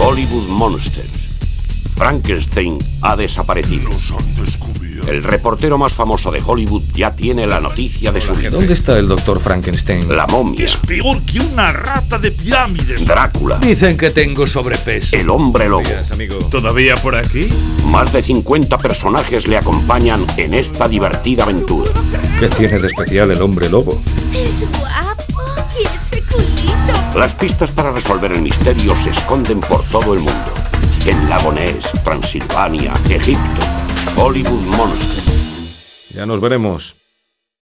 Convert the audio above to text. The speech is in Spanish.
Hollywood Monsters. Frankenstein ha desaparecido. Nos han descubierto. El reportero más famoso de Hollywood ya tiene la noticia de su vida. ¿Dónde está el doctor Frankenstein? La momia. Es peor que una rata de pirámides. Drácula. Dicen que tengo sobrepeso. El hombre lobo. Amigo. ¿Todavía por aquí? Más de 50 personajes le acompañan en esta divertida aventura. ¿Qué tiene de especial el hombre lobo? Es guapo. Y ese culito. Las pistas para resolver el misterio se esconden por todo el mundo. En Lago Ness, Transilvania, Egipto. Hollywood Monsters. Ya nos veremos.